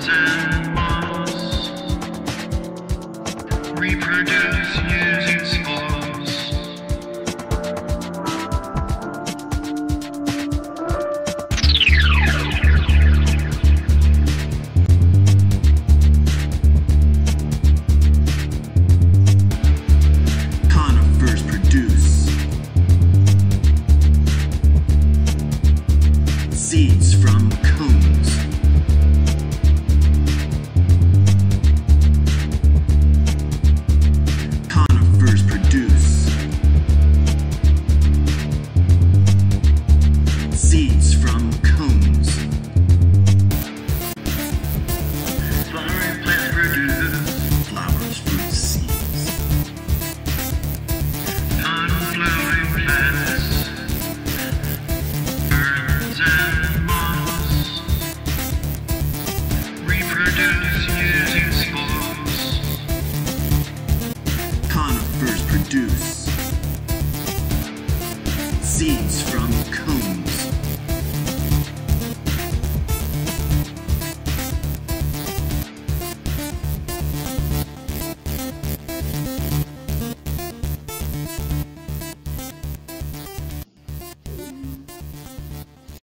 Ferns and moss reproduce using spores. Conifers produce seeds from cones. Conifers produce seeds from cones. Flowering plants produce flowers, fruits, seeds. Non-flowering plants, ferns and moss reproduce using spores. Conifers produce seeds from